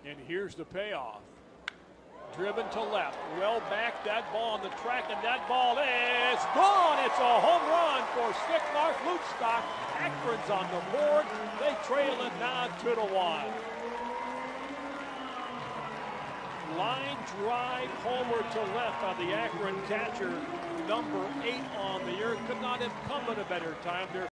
And here's the payoff. Driven to left. Well back, that ball on the track, and that ball is gone. It's a home run for Sicnarf. Loopstok. Akron's on the board. They trail it now 2-1. Line drive homer to left on the Akron catcher. Number 8 on the earth. Could not have come at a better time.